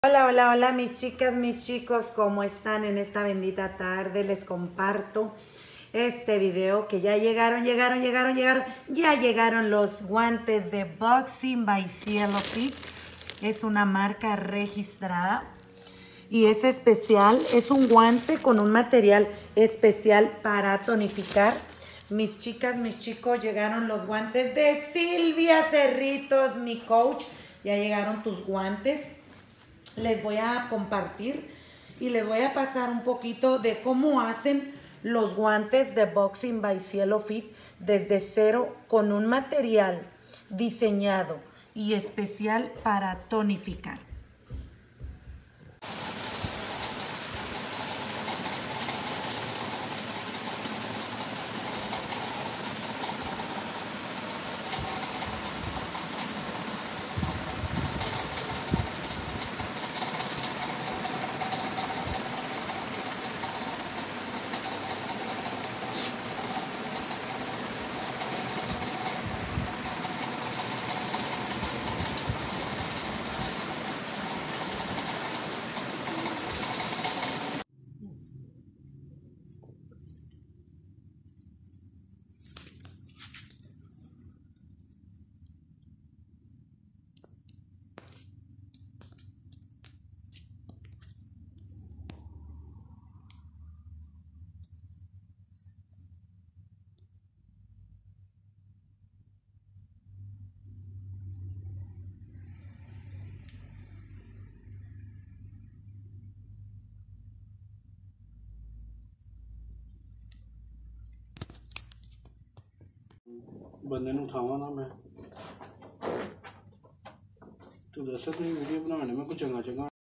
Hola, hola, hola, mis chicas, mis chicos, ¿cómo están en esta bendita tarde? Les comparto este video que ya llegaron los guantes de Boxing by Cielo Fit. Es una marca registrada y es especial, es un guante con un material especial para tonificar. Mis chicas, mis chicos, llegaron los guantes de Silvia Cerritos, mi coach. Ya llegaron tus guantes. Les voy a compartir y les voy a pasar un poquito de cómo hacen los guantes de Boxing by Cielo Fit desde cero con un material diseñado y especial para tonificar. बंदे नूं उठावां ना मैं तू दस कोई वीडियो बनाने में कुछ चंगा चंगा